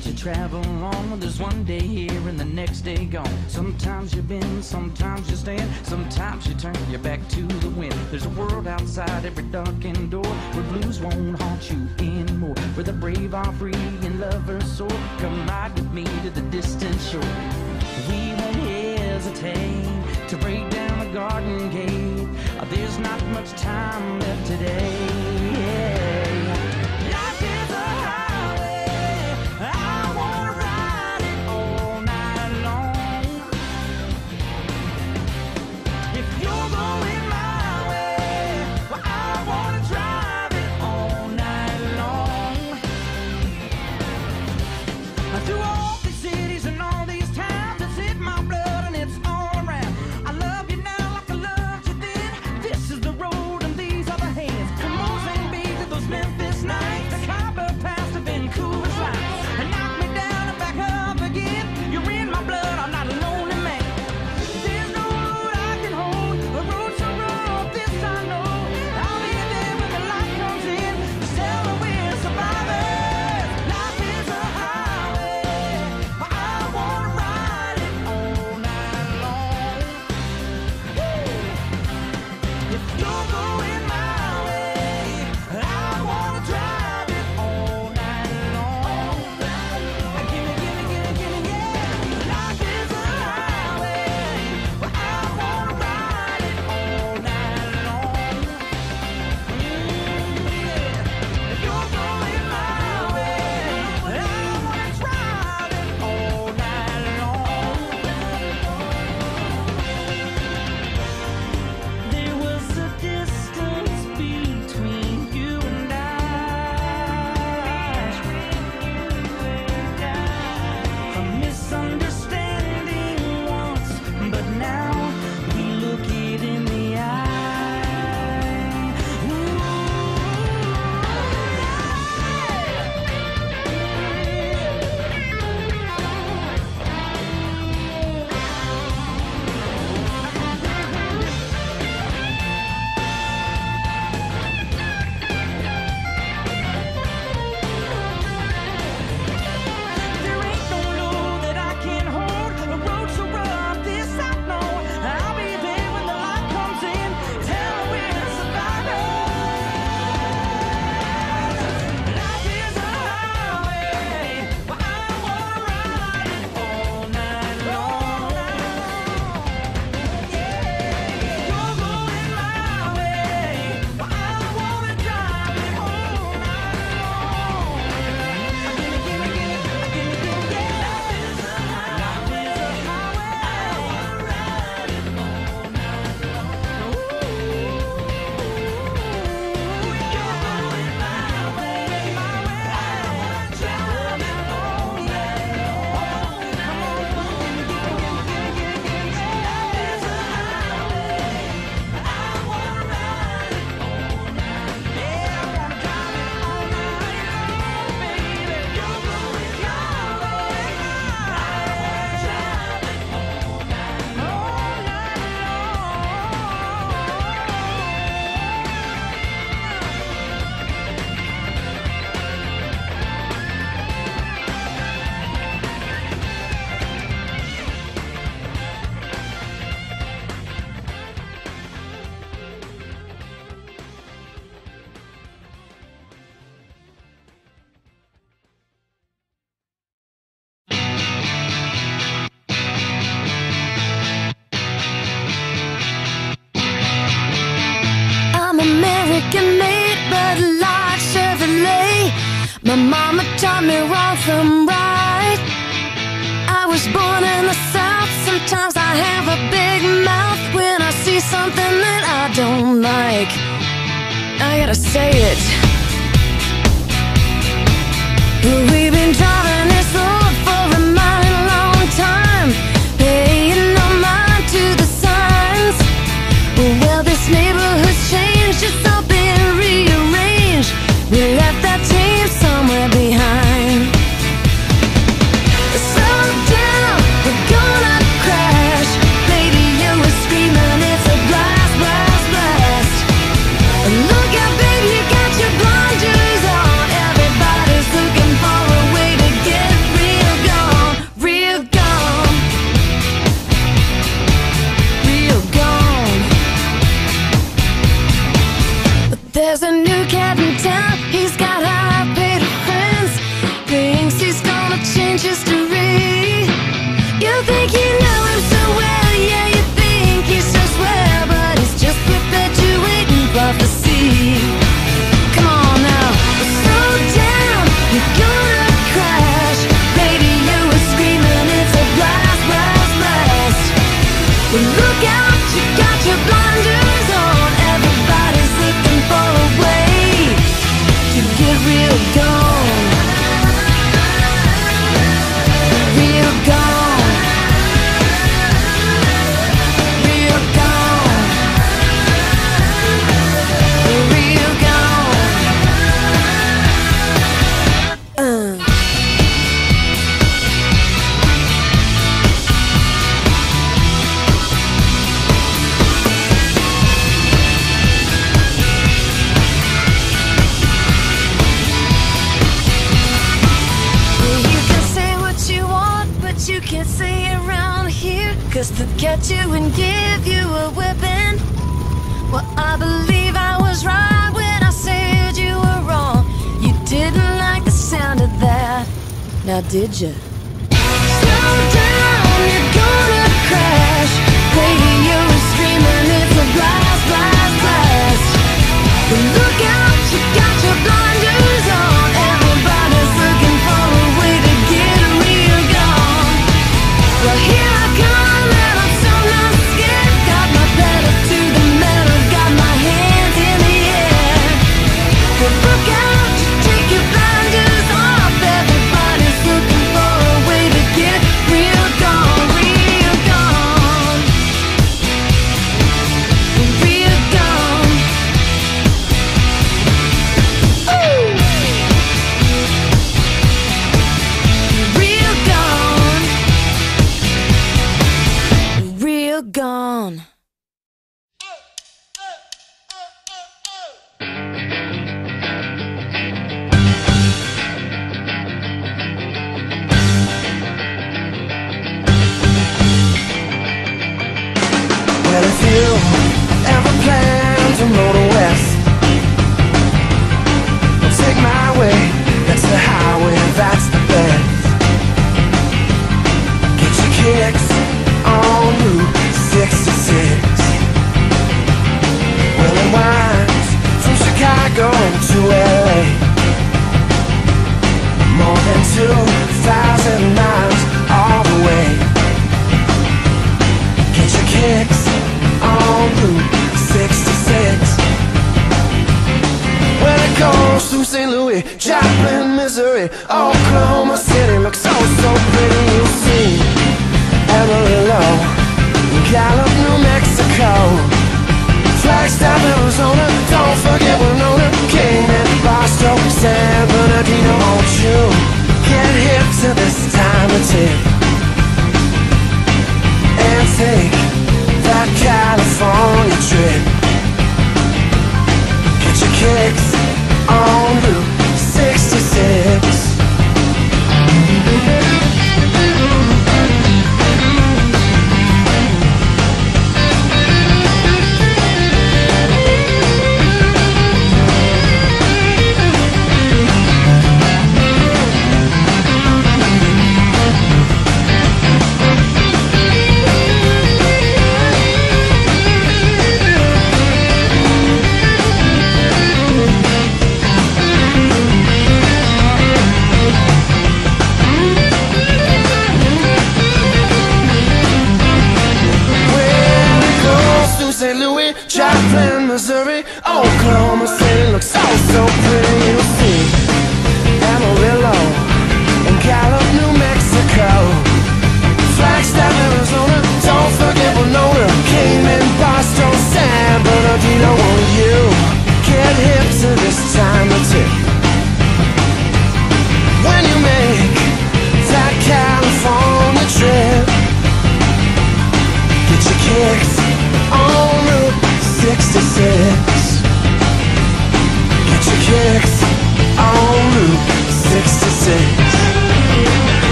that you travel on. There's one day here and the next day gone. Sometimes you bend, sometimes you stand, sometimes you turn your back to the wind. There's a world outside every darkened door where blues won't haunt you anymore, where the brave are free and lovers soar. Come ride with me to the distant shore. We won't hesitate to break down the garden gate. There's not much time left today. Life is a highway, I wanna ride it all night long. If you're going my way, well, I wanna drive it all night long. Through all these cities and all these towns, it's in my blood and it's all around. I love you now like I loved you then. This is the road and these are the hands. From Mozambique to those Memphis nights, the Khyber Pass to Vancouver's lights. And knock me down and back up again. You're in my blood, I'm not a lonely man. There's no road I can hold, a road so rough, this I know. I'll be there when the light comes in, to tell her we're survivors. Life is a highway, but I wanna ride it all night long. If you're going my way, I wanna drive it all night long. Gimme, gimme, gimme, gimme, yeah. Life is a highway, but I wanna ride it all night long. If you're going my way, I wanna drive it all night long. There was a distance between you and I. A misunderstanding once, but now we look it in the eye. There ain't no load that I can't hold, a road so rough, this I know. I'll be there when the light comes in, tell her we're survivors. Life is a highway, but I wanna ride it all night long. You're going my way, but I wanna drive it all night long. Gimme, gimme, gimme, gimme, gimme, yeah. Life is a highway, I wanna ride it all night long. You're going my way, I wanna drive it all night long. Come on, gimme, gimme, gimme, gimme, gimme, gimme, yeah. Life is a highway, I wanna ride it all night. Yeah, I wanna drive it all night long, baby. You're going your way, I wanna drive it all night long. I'm American made, but a large Chevrolet. My mama taught me wrong from right. I was born in the South. Sometimes I have a big mouth when I see something that I don't like. I gotta say it. We've been driving this road for a mighty long time, paying no mind to the signs. Well, this neighborhood's changed, it's all been rearranged. We left that team somewhere behind. Slow down, we're gonna crash. Baby, you were screaming, it's a blast, blast, blast. Look out, baby, you got your blinders on. Everybody's looking for a way strange history. You think you know him so well, yeah, you think he's so swell, but he's just perpetuating prophecy. Come on now, slow down, you're gonna crash. Radio is screaming, it's a blast, blast, blast. Well, look out, you got your blinders on. Everybody's looking for a way to get real gone. Real gone. Real gone. Real gone. You can say what you want, but you can't say it around here, 'cause they'll get you and give you a whipping. Well, I believe I was right when I said you were wrong. You didn't like the sound of that, now did you? Slow down, you're gonna crash. Radio is screaming, it's a blast, blast, blast. But look out, you got your blinders on. Everybody's looking for a way to get real gone. Well, here I come, and I'm so not scared. Got my pedal to the metal, got my hands in the air. But look out, you take your blinders off. Everybody's looking for a way to get real gone, real gone. Real gone. Ooh. Real gone. Real gone. Well, if you ever plan to motor west, well, take my way, that's the highway, that's the best. Get your kicks on Route 66. Well, it winds from Chicago to LA, more than 2,000 miles all the way. Get your kicks on Route 66. Well, it goes through St. Louis, Joplin, Missouri, Oklahoma City. Looks so, so pretty, you'll see Amarillo, Gallup, New Mexico, Flagstaff, Arizona. Don't forget Winona, Cayman, Barstow, San Bernardino. Won't you get hip to this time of tip and take that California trip? Get your kicks on Route 66.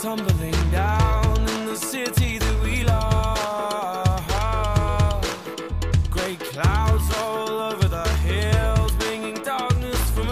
tumbling down in the city that we love. Grey clouds all over the hills, bringing darkness from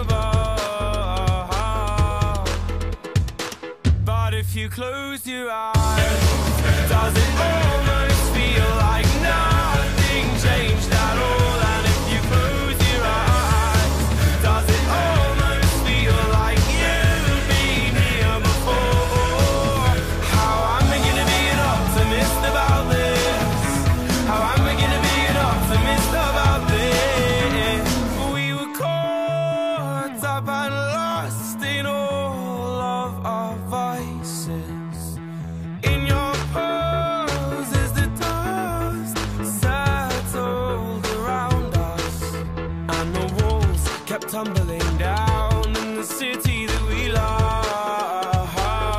above. But if you close your eyes, does it almost feel like nothing changed at all? And if you close your eyes, does it almost feel like you've been here before? How am I gonna be an optimist about this? How am I gonna be an optimist about this? We were caught up and lost in all of our vices. In your pose as the dust settled around us, and the walls kept tumbling down in the city that we love.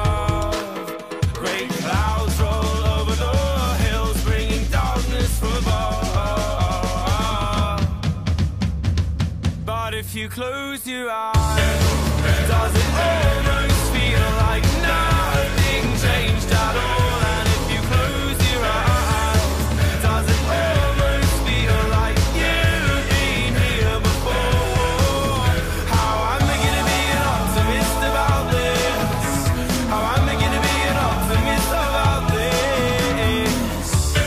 Great clouds roll over the hills, bringing darkness from above. But if you close your eyes, does it almost feel like nothing changed at all? And if you close your eyes, does it almost feel like you've been here before? How am I gonna be an optimist about this? How am I gonna be an optimist about this?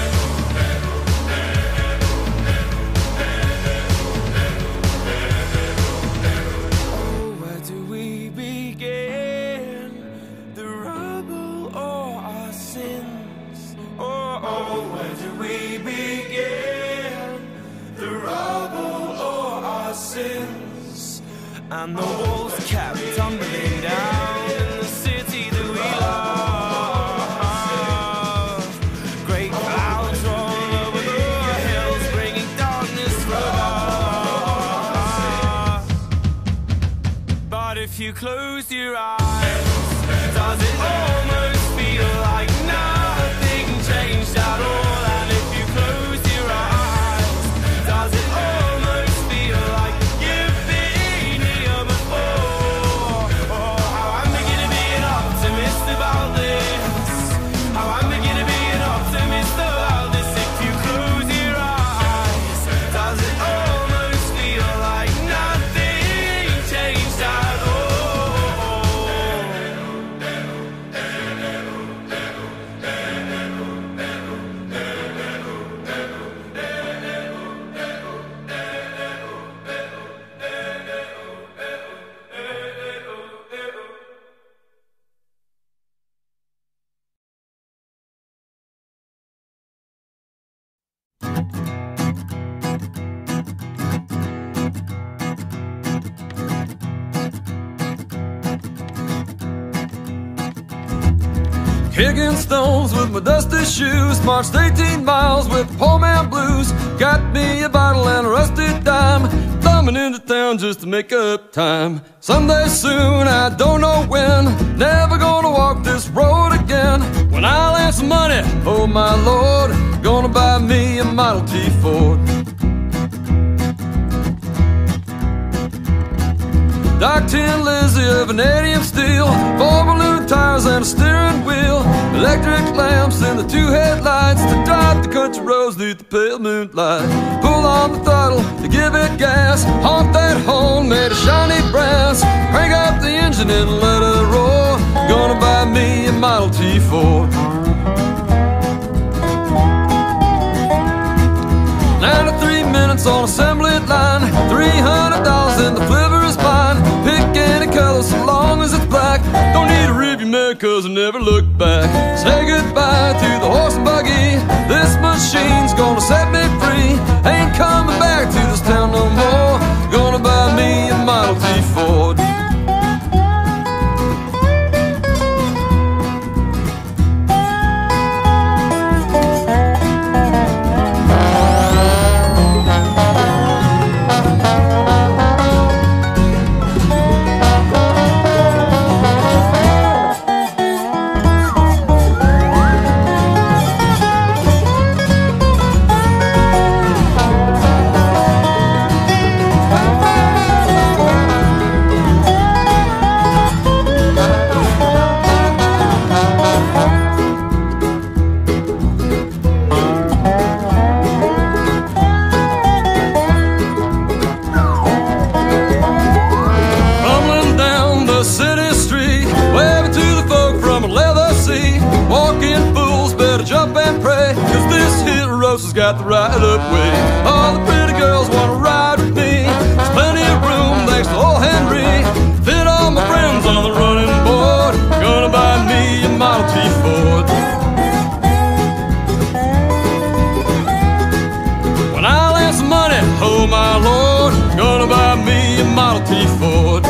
Oh, where do we begin? The rubble or our sins? Oh, where do we begin? The rubble or our sins? And the walls kept tumbling down in the city that we love. Great clouds roll over the hills, bringing darkness from above. But if you close your eyes, does it almost feel like nothing changed at all? And if you close your eyes, does it almost feel like you've been here before? Oh, how am I gonna be an optimist about this? How am I gonna be an optimist about this? If you close your eyes, does it almost feel like nothing changed at all? Kicking stones with my dusty shoes, marched 18 miles with the poor man blues. Got me a bottle and a rusty dime, thumbing into town just to make up time. Someday soon, I don't know when, never gonna walk this road again. When I land some money, oh my Lord, gonna buy me a Model T Ford. Doc Tin Lizzie of vanadium steel, 4 balloon tires and a steering wheel, electric lamps and the 2 headlights to drive the country roads beneath the pale moonlight. Pull on the throttle to give it gas, honk that horn made of shiny brass, crank up the engine and let it roar. Gonna buy me a Model T Ford. 93 minutes on assembly line, $300 in the flivver is mine. Pick any color so long as it's black, don't need a rearview mirror cause I never look back. Say goodbye to the horse and buggy, this machine's gonna set me free. Ain't coming back to this town no more, gonna buy me a Model T Ford. Rosa's got the right-up way. All the pretty girls wanna ride with me. There's plenty of room thanks to old Henry. Fit all my friends on the running board. Gonna buy me a Model T Ford. When I land some money, oh my Lord, gonna buy me a Model T Ford.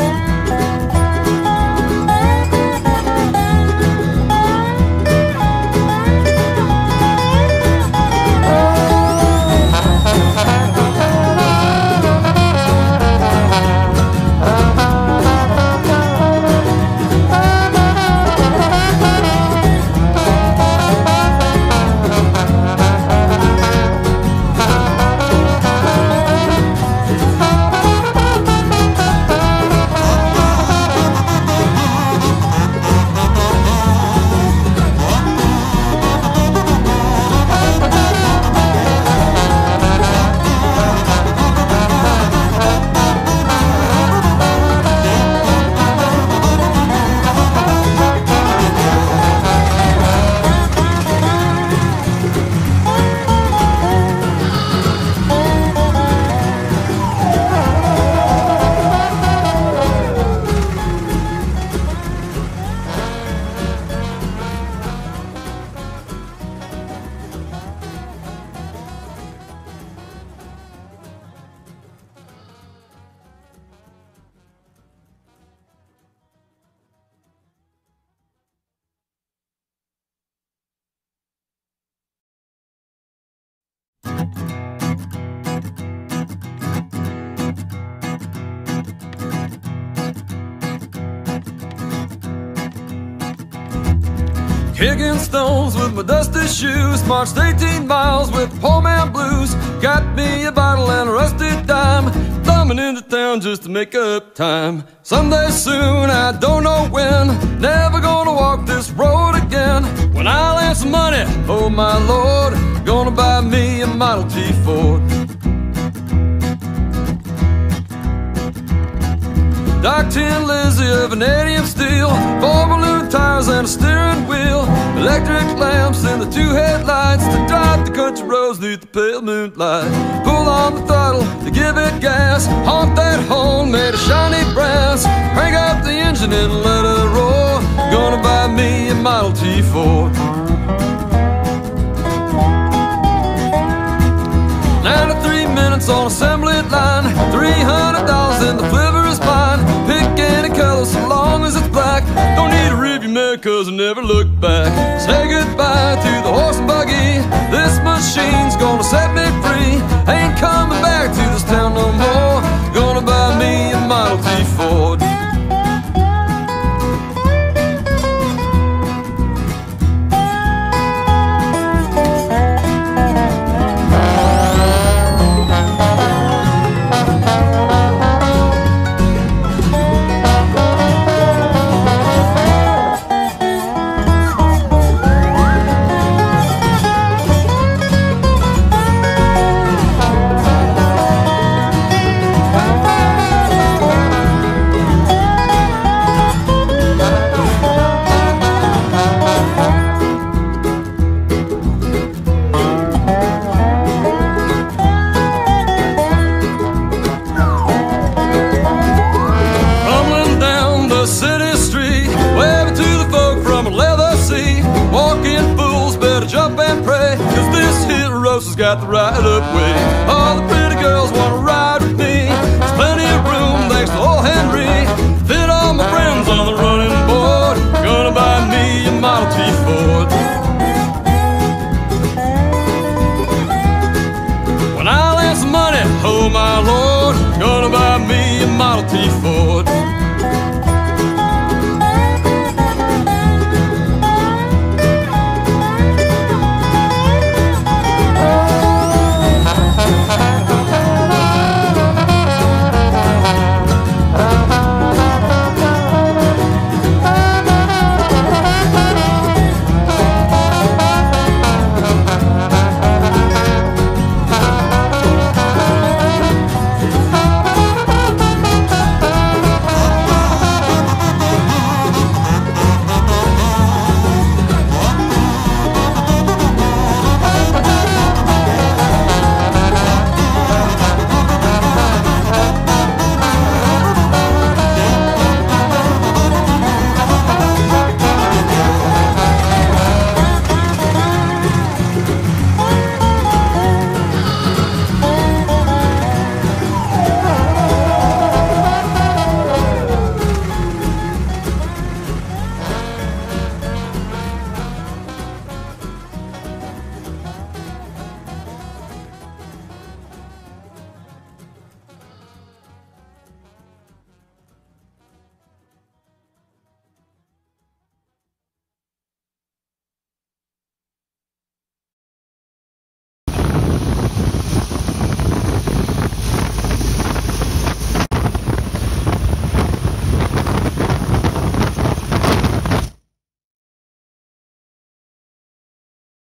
Kicking stones with my dusty shoes, marched 18 miles with the poor man blues. Got me a bottle and a rusty dime, thumbing into town just to make up time. Someday soon, I don't know when, never gonna walk this road again. When I land some money, oh my Lord, gonna buy me a Model T Ford. Doc Tin Lizzie of vanadium steel, 4 balloon tires and a steering wheel, electric lamps and the 2 headlights to drive the country roads beneath the pale moonlight. Pull on the throttle to give it gas, honk that horn made of shiny brass, crank up the engine and let it roar. Gonna buy me a Model T Ford. 93 minutes on assembly line, $300 in the flivver is mine. Pick any color so long as it's black, don't need a rearview mirror cause I never look back. Say goodbye to the horse and buggy, this machine's gonna set me free. Ain't coming back to this town no more, gonna buy me a Model T Ford. Walking fools better jump and pray, cause this here Rosa's got the right-up way.